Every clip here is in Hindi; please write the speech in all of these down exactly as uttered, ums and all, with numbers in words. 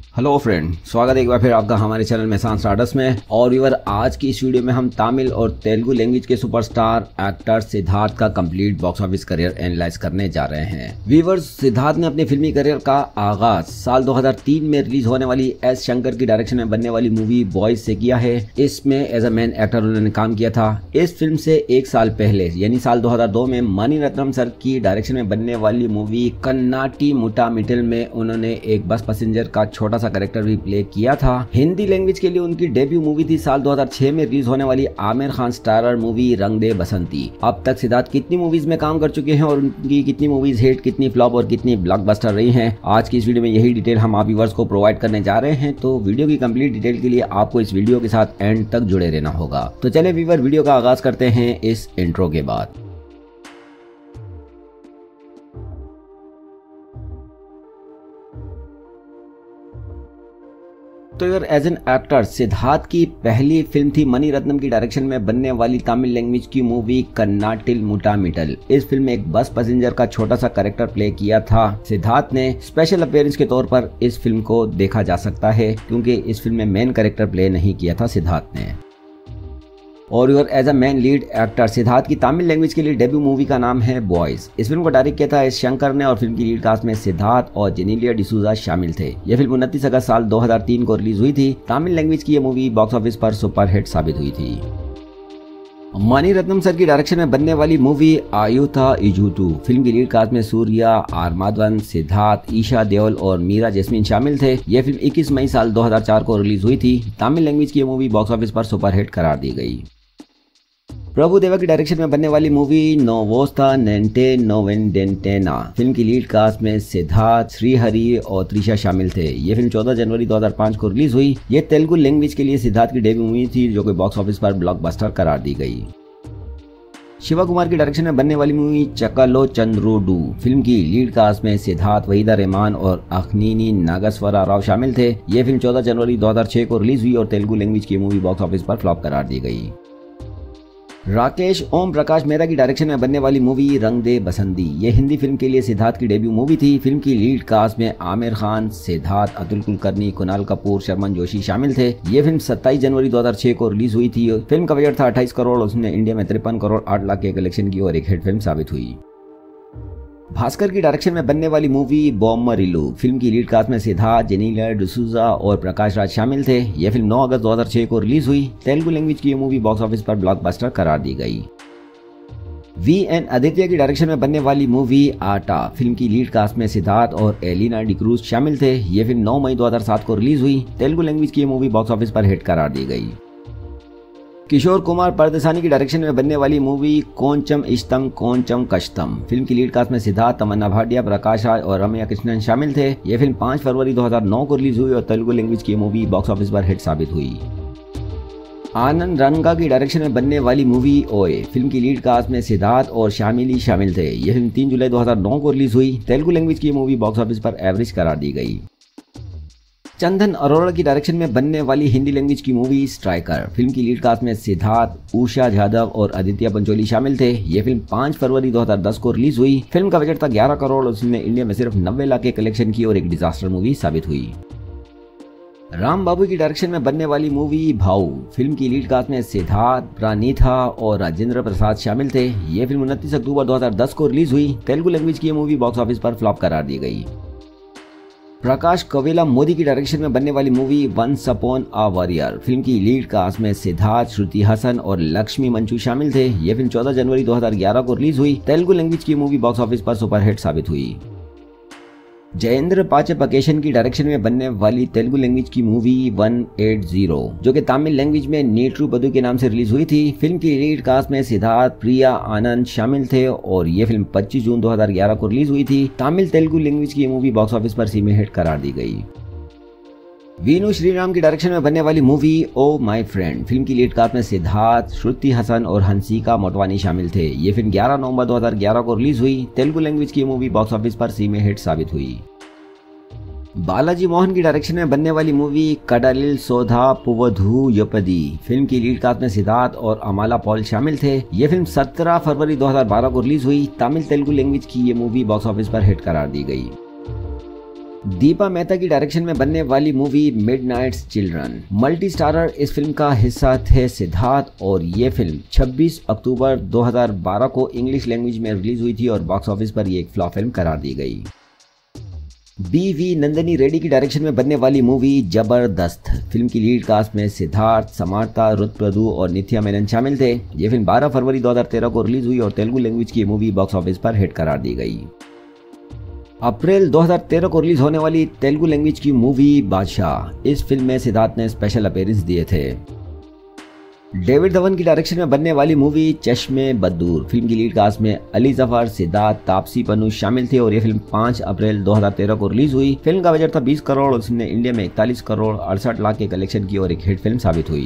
हेलो फ्रेंड, स्वागत है एक बार फिर आपका हमारे चैनल में सांस स्टार्टस में। और व्यूअर, आज की इस वीडियो में हम तमिल और तेलुगु लैंग्वेज के सुपरस्टार एक्टर सिद्धार्थ का complete box office career analyse करने जा रहे हैं। व्यूअर्स, सिद्धार्थ ने अपने फिल्मी करियर का आगाज साल दो हज़ार तीन में रिलीज होने वाली एस शंकर की डायरेक्शन में बनने वाली मूवी बॉयज से किया है। इसमें एज अ मेन एक्टर उन्होंने काम किया था। इस फिल्म से एक साल पहले यानी साल दो हज़ार दो में मणिरत्नम सर की डायरेक्शन में बनने वाली मूवी कन्नाटी मुटा मिटल में उन्होंने एक बस पैसेंजर का छोटा सा कैरेक्टर भी प्ले किया था। हिंदी लैंग्वेज के लिए उनकी डेब्यू मूवी थी साल दो हज़ार छह में रिलीज होने वाली आमिर खान स्टारर मूवी रंग दे बसंती। अब तक सिद्धार्थ कितनी मूवीज में काम कर चुके हैं और उनकी कितनी मूवीज हिट, कितनी फ्लॉप और कितनी ब्लॉकबस्टर रही हैं, आज की इस वीडियो में यही डिटेल हम आप व्यूअर्स को प्रोवाइड करने जा रहे हैं। तो वीडियो की कंप्लीट डिटेल के लिए आपको इस वीडियो के साथ एंड तक जुड़े रहना होगा। तो चले व्यूअर, वीडियो का आगाज करते हैं इस इंट्रो के बाद। तो यार, एज एन एक्टर सिद्धार्थ की पहली फिल्म थी मणिरत्नम की डायरेक्शन में बनने वाली तमिल लैंग्वेज की मूवी कन्नाटिल मुटा मिटल। इस फिल्म में एक बस पैसेंजर का छोटा सा कैरेक्टर प्ले किया था। सिद्धार्थ ने स्पेशल अपीयरेंस के तौर पर इस फिल्म को देखा जा सकता है, क्योंकि इस फिल्म में मेन कैरेक्टर प्ले नहीं किया था सिद्धार्थ ने। और your as a man lead actor Siddharth की तमिल लैंग्वेज के लिए डेब्यू मूवी का नाम है बॉयज। इस फिल्म को डायरेक्ट किया था एस शंकर ने और फिल्म की लीड कास्ट में सिद्धार्थ और जेनेलिया डिसूजा शामिल थे। यह फिल्म उनतीस अगस्त साल दो हज़ार तीन को रिलीज हुई थी। तमिल लैंग्वेज की यह मूवी बॉक्स ऑफिस पर सुपरहिट साबित हुई थी। मणिरत्नम सर की डायरेक्शन में बनने वाली मूवी आयुथा इजुटू। फिल्म की लीड कास्ट में सूर्या, आर माधवन, सिद्धार्थ, ईशा देओल और मीरा जैस्मिन शामिल थे। यह फिल्म इक्कीस मई साल दो हज़ार चार को रिलीज हुई थी। तमिल लैंग्वेज की यह मूवी बॉक्स ऑफिस पर सुपरहिट करार दी गई। प्रभु देवा की डायरेक्शन में बनने वाली movie Nuvvostanante Nenoddantana. Film की लीड कास्ट में सिद्धार्थ, श्रीहरि और त्रिशा शामिल थे। ये फिल्म चौदह जनवरी दो हज़ार पाँच को रिलीज हुई। ये तेलुगु लैंग्वेज के लिए सिद्धार्थ की डेब्यू मूवी थी, जो कि बॉक्स ऑफिस पर ब्लॉकबस्टर करार दी गई। शिवा कुमार की डायरेक्शन में बनने वाली मूवी चकलो चंद्रोडू। फिल्म की लीड कास्ट में सिद्धार्थ, वहीदा रहमान और अखनीनी नागेश्वरा राव शामिल थे। ये फिल्म चौदह जनवरी दो हज़ार छह को रिलीज हुई और तेलुगु लैंग्वेज की मूवी बॉक्स ऑफिस पर फ्लॉप करार दी गई। राकेश ओम प्रकाश मेहरा की डायरेक्शन में बनने वाली मूवी रंग दे बसंती। ये हिंदी फिल्म के लिए सिद्धार्थ की डेब्यू मूवी थी। फिल्म की लीड कास्ट में आमिर खान, सिद्धार्थ, अतुल कुलकर्णी, कुणाल कपूर, शर्मन जोशी शामिल थे। ये फिल्म सत्ताईस जनवरी दो हज़ार छह को रिलीज हुई थी। फिल्म का बजट था अट्ठाईस करोड़। उसने इंडिया में तिरपन करोड़ आठ लाख के कलेक्शन की और एक हिट फिल्म साबित हुई। भास्कर की डायरेक्शन में बनने वाली मूवी बॉम्मरिलू। फिल्म की लीड कास्ट में सिद्धार्थ, जेनेलिया डिसूजा और प्रकाश राज शामिल थे। यह फिल्म नौ अगस्त दो हज़ार छह को रिलीज हुई। तेलुगु लैंग्वेज की यह मूवी बॉक्स ऑफिस पर ब्लॉकबस्टर करार दी गई। वी एन आदित्य की डायरेक्शन में बनने वाली मूवी आटा। फिल्म की लीड कास्ट में सिद्धार्थ और एलिना डिक्रूज शामिल थे। यह फिल्म नौ मई दो हज़ार सात को रिलीज हुई। तेलुगु लैंग्वेज की यह मूवी बॉक्स ऑफिस पर हिट करार दी गई। किशोर कुमार परदेसानी की डायरेक्शन में बनने वाली मूवी कोंचम इष्टम कोंचम कष्टम। फिल्म की लीड कास्ट में सिद्धार्थ, तमन्ना भाटिया, प्रकाश राज और रम्या कृष्णन शामिल थे। यह फिल्म पाँच फरवरी दो हज़ार नौ को रिलीज हुई और तेलुगु लैंग्वेज की मूवी बॉक्स ऑफिस पर हिट साबित हुई। आनंद रंगा की डायरेक्शन में बनने वाली मूवी ओए। फिल्म की लीड कास्ट में सिद्धार्थ और शामिली शामिल थे। यह फिल्म तीन जुलाई दो हज़ार नौ को रिलीज हुई। तेलुगु लैंग्वेज की मूवी बॉक्स ऑफिस पर एवरेज करार दी गई। चंदन अरोड़ा की डायरेक्शन में बनने वाली हिंदी लैंग्वेज की मूवी स्ट्राइकर। फिल्म की लीड कास्ट में सिद्धार्थ, उषा जाधव और आदित्य पंचोली शामिल थे। यह फिल्म पाँच फरवरी दो हज़ार दस को रिलीज हुई। फिल्म का बजट था ग्यारह करोड़। उसने इंडिया में सिर्फ नब्बे लाख के कलेक्शन की और एक डिजास्टर मूवी साबित हुई। राम बाबू की डायरेक्शन में बनने वाली मूवी भाऊ। फिल्म की लीड कास्ट में सिद्धार्थ, प्राणिथा और राजेंद्र प्रसाद शामिल थे। यह फिल्म उनतीस अक्टूबर दो हज़ार दस को रिलीज हुई। तेलुगु लैंग्वेज की मूवी बॉक्स ऑफिस पर फ्लॉप करार दी गई। प्रकाश कवेला मोदी की डायरेक्शन में बनने वाली movie once upon a warrior. Film की लीड कास्ट में सिद्धार्थ, श्रुति हसन और लक्ष्मी मंचू शामिल थे। यह फिल्म चौदह जनवरी दो हज़ार ग्यारह को रिलीज हुई। तेलुगु लैंग्वेज की मूवी बॉक्स ऑफिस पर सुपरहिट साबित हुई। जयेंद्र पाचेपकेशन की डायरेक्शन में बनने वाली तेलुगु लैंग्वेज की मूवी एक सौ अस्सी, जो कि तमिल लैंग्वेज में नीट्रू पदु के नाम से रिलीज हुई थी। फिल्म की लीड कास्ट में सिद्धार्थ, प्रिया आनंद शामिल थे और ये फिल्म पच्चीस जून दो हज़ार ग्यारह को रिलीज हुई थी। तमिल तेलुगु लैंग्वेज की मूवी बॉक्स ऑफिस पर सेमी हिट करार दी गई। वीनू श्रीराम की डायरेक्शन में बनने वाली movie oh my friend. Film की लीड कास्ट में सिद्धार्थ, श्रुति हसन और हंसिका मोटवानी शामिल थे। ये फिल्म ग्यारह नवंबर दो हज़ार ग्यारह को रिलीज हुई। तेलुगु लैंग्वेज की मूवी बॉक्स ऑफिस पर सेमी हिट साबित हुई। बालाजी मोहन की डायरेक्शन में बनने वाली movie Kadhalil Sodhappuvadhu Yeppadi. Film की लीड कास्ट में सिद्धार्थ और अमाला पॉल शामिल थे। ये फिल्म सत्रह फरवरी दो हज़ार बारह को रिलीज हुई। तमिल तेलुगु लैंग्वेज की ये मूवी बॉक्स ऑफिस पर हिट करार दी गई। दीपा मेहता की डायरेक्शन में बनने वाली movie midnight's children. Multi starrer इस फिल्म का हिस्सा थे सिद्धार्थ और ये फिल्म छब्बीस अक्टूबर दो हज़ार बारह को इंग्लिश लैंग्वेज में रिलीज हुई थी और बॉक्स ऑफिस पर ये एक फ्लॉप फिल्म करार दी गई। बी वी नंदिनी रेड्डी की डायरेक्शन में बनने वाली मूवी जबरदस्त। फिल्म की लीड कास्ट में सिद्धार्थ, समार्था, रुतप्रदु और नित्या मेनन शामिल थे। ये फिल्म बारह फरवरी दो हज़ार तेरह को रिलीज हुई और तेलुगु लैंग्वेज की मूवी बॉक्स ऑफिस पर हिट करार दी गई। अप्रैल दो हज़ार तेरह को रिलीज होने वाली तेलुगु लैंग्वेज की मूवी बादशाह। इस फिल्म में सिद्धार्थ ने स्पेशल अपीयरेंस दिए थे। डेविड धवन की डायरेक्शन में बनने वाली मूवी चश्मे बदूर। फिल्म की लीड कास्ट में अली जफर, सिद्धार्थ, तापसी पन्नू शामिल थे और ये फिल्म पाँच अप्रैल दो हज़ार तेरह को रिलीज हुई। फिल्म का बजट था बीस करोड़ और उसने इंडिया में इकतालीस करोड़ अड़सठ लाख के कलेक्शन की और एक हिट फिल्म साबित हुई।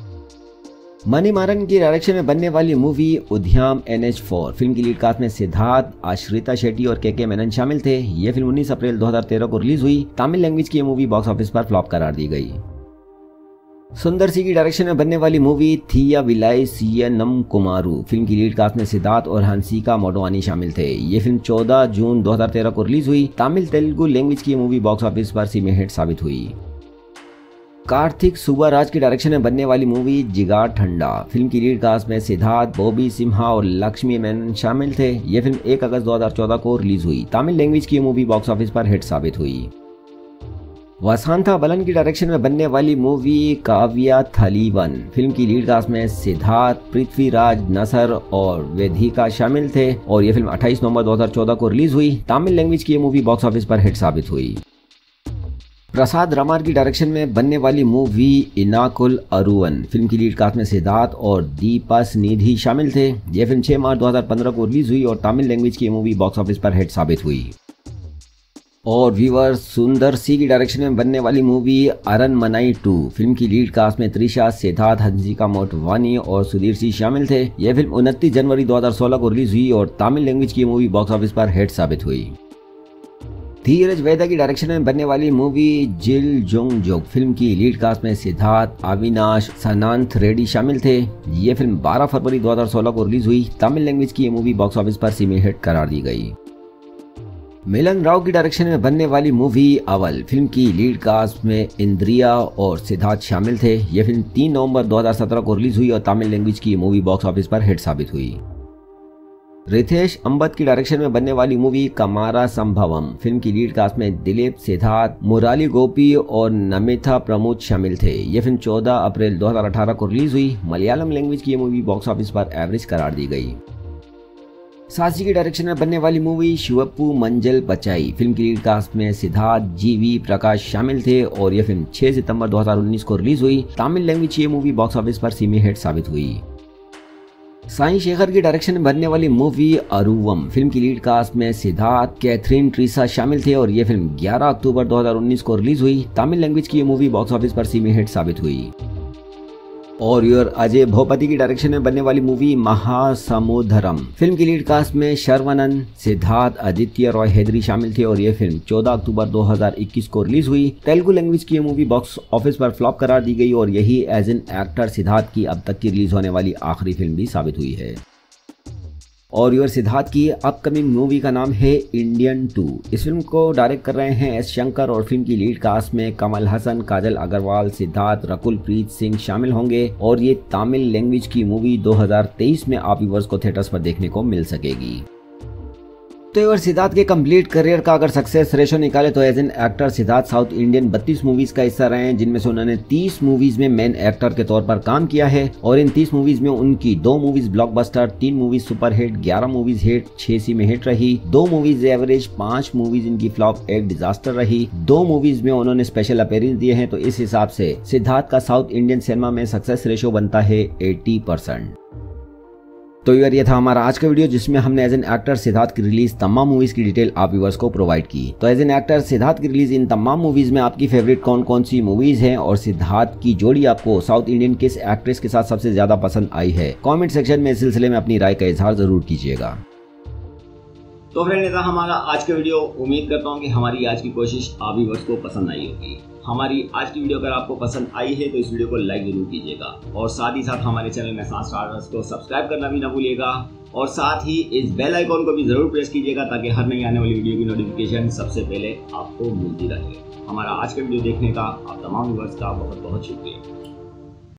मनी मारन की डायरेक्शन में बनने वाली movie Udhayam N H four. Film की लीड कास्ट में सिद्धार्थ, आश्रिता शेट्टी और के के मेनन शामिल थे। ये फिल्म उन्नीस अप्रैल दो हज़ार तेरह को रिलीज हुई। तमिल लैंग्वेज की मूवी बॉक्स ऑफिस पर फ्लॉप करार दी गई। सुंदर सी की डायरेक्शन में बनने वाली मूवी थिया विलाई सीयनम कुमारू। फिल्म की लीड कास्ट में सिद्धार्थ और हंसिका मोटवानी शामिल थे। ये फिल्म चौदह जून दो हज़ार तेरह को रिलीज हुई। तमिल तेलुगु लैंग्वेज की मूवी बॉक्स ऑफिस पर सेमी हिट साबित हुई। कार्तिक सुब्बाराज की डायरेक्शन में बनने वाली मूवी जिगर ठंडा। फिल्म की लीड कास्ट में सिद्धार्थ, बॉबी सिम्हा और लक्ष्मी मेनन शामिल थे। ये फिल्म एक अगस्त दो हज़ार चौदह को रिलीज हुई। तमिल लैंग्वेज की मूवी बॉक्स ऑफिस पर हिट साबित हुई। वसंता बलन की डायरेक्शन में बनने वाली मूवी काव्या थलीवन। फिल्म की लीड कास्ट में सिद्धार्थ, पृथ्वीराज, नसर और वेदिका शामिल थे और ये फिल्म अट्ठाईस नवंबर दो हज़ार चौदह को रिलीज हुई। तमिल लैंग्वेज की मूवी बॉक्स ऑफिस पर हिट साबित हुई। प्रसाद रमार की डायरेक्शन में बनने वाली मूवी इनाकुल अरुवन। फिल्म की लीड कास्ट में सिद्धार्थ और दीपस निधि शामिल थे। यह फिल्म छह मार्च दो हज़ार पंद्रह को रिलीज हुई और तमिल लैंग्वेज की मूवी बॉक्स ऑफिस पर हिट साबित हुई। और व्यूअर सुंदर सी की डायरेक्शन में बनने वाली मूवी अरनमनई टू। फिल्म की लीड कास्ट में त्रिशा, सिद्धार्थ, हंसिका मोटवानी और सुधीर सिंह शामिल थे। यह फिल्म उनतीस जनवरी दो हज़ार सोलह को रिलीज हुई और तमिल लैंग्वेज की मूवी बॉक्स ऑफिस पर हिट साबित हुई। धीरज वेदा की डायरेक्शन में बनने वाली मूवी जिल जोंग जोग। फिल्म की लीड कास्ट में सिद्धार्थ, अविनाश, सनांथ रेड्डी शामिल थे। ये फिल्म बारह फरवरी दो हज़ार सोलह को रिलीज हुई। तमिल लैंग्वेज की मूवी बॉक्स ऑफिस पर सेमी हिट करार दी गई। मिलन राव की डायरेक्शन में बनने वाली मूवी अवल। फिल्म की लीड कास्ट में इंद्रिया और सिद्धार्थ शामिल थे। यह फिल्म तीन नवंबर दो हज़ार सत्रह को रिलीज हुई और तमिल लैंग्वेज की मूवी बॉक्स ऑफिस पर हिट साबित हुई। रितेश अंबत की डायरेक्शन में बनने वाली मूवी कमारा संभवम। फिल्म की लीड कास्ट में दिलीप, सिद्धार्थ, मुराली गोपी और नमिता प्रमोद शामिल थे। यह फिल्म चौदह अप्रैल दो हज़ार अठारह को रिलीज हुई। मलयालम लैंग्वेज की मूवी बॉक्स ऑफिस पर एवरेज करार दी गई। सासी की डायरेक्शन में बनने वाली मूवी शिवप्पू मंजल पचाई। फिल्म की लीड कास्ट में सिद्धार्थ, जीवी प्रकाश शामिल थे और यह फिल्म छह सितंबर दो हज़ार उन्नीस को रिलीज हुई। तमिल लैंग्वेज की मूवी बॉक्स ऑफिस पर सेमी हिट साबित हुई। साई शेखर की डायरेक्शन में बनने वाली मूवी अरुवम। फिल्म की लीड कास्ट में सिद्धार्थ, कैथरीन ट्रीसा शामिल थे और यह फिल्म ग्यारह अक्टूबर दो हज़ार उन्नीस को रिलीज हुई। तमिल लैंग्वेज की मूवी बॉक्स ऑफिस पर सेमी हिट साबित हुई। और योर अजय भोपति की डायरेक्शन में बनने वाली मूवी महासमुद्रम। फिल्म की लीड कास्ट में शरवणन, सिद्धार्थ, आदित्य रॉय हैदरी शामिल थे और यह फिल्म चौदह अक्टूबर दो हज़ार इक्कीस को रिलीज हुई। तेलुगु लैंग्वेज की मूवी बॉक्स ऑफिस पर फ्लॉप करार दी गई और यही एज एन एक्टर सिद्धार्थ की अब तक की रिलीज होने वाली आखिरी फिल्म भी साबित हुई है। और योर सिद्धार्थ की अपकमिंग मूवी का नाम है इंडियन टू। इस फिल्म को डायरेक्ट कर रहे हैं एस शंकर और फिल्म की लीड कास्ट में कमल हसन, काजल अग्रवाल, सिद्धार्थ, रकुल प्रीत सिंह शामिल होंगे और ये तमिल लैंग्वेज की मूवी दो हज़ार तेईस में आप व्यूअर्स को थिएटर्स पर देखने को मिल सकेगी। तो यार सिद्धार्थ के कंप्लीट करियर का अगर सक्सेस रेशो निकाले तो as an actor Siddharth south Indian बत्तीस मूवीज का हिस्सा रहे हैं, जिनमें से उन्होंने तीस मूवीज में मेन एक्टर के तौर पर काम किया है और इन तीस मूवीज में उनकी दो मूवीज ब्लॉकबस्टर, तीन मूवीज सुपरहिट, ग्यारह मूवीज हिट, छह सी में हिट रही, दो मूवीज एवरेज, पांच मूवीज इनकी फ्लॉप, एक डिजास्टर रही, दो मूवीज में उन्होंने स्पेशल अपीयरेंस दिए हैं। तो इस हिसाब से सिद्धार्थ का साउथ इंडियन सिनेमा में सक्सेस रेशो बनता है अस्सी परसेंट। तो यार ये था हमारा आज का वीडियो जिसमें हमने एज एन एक्टर सिद्धार्थ की रिलीज तमाम मूवीज की डिटेल आप व्यूअर्स को प्रोवाइड की। तो एज एन एक्टर सिद्धार्थ की रिलीज इन तमाम मूवीज में आपकी फेवरेट कौन कौन सी मूवीज हैं और सिद्धार्थ की जोड़ी आपको साउथ इंडियन किस एक्ट्रेस के साथ सबसे ज्यादा पसंद आई है, कमेंट सेक्शन में इस सिलसिले में अपनी राय का इजहार जरूर कीजिएगा। तो फ्रेंड था हमारा आज का वीडियो। उम्मीद करता हूँ कि हमारी आज की कोशिश आप व्यूअर्स को पसंद आई होगी। हमारी आज की वीडियो अगर आपको पसंद आई है तो इस वीडियो को लाइक जरूर कीजिएगा और साथ ही साथ हमारे चैनल मैसान स्टार्स को सब्सक्राइब करना भी ना भूलिएगा और साथ ही इस बेल आइकॉन को भी जरूर प्रेस कीजिएगा ताकि हर नई आने वाली वीडियो की नोटिफिकेशन सबसे पहले आपको मिलती रहे। हमारा आज का वीडियो देखने का आप तमाम व्यूअर्स का बहुत बहुत शुक्रिया।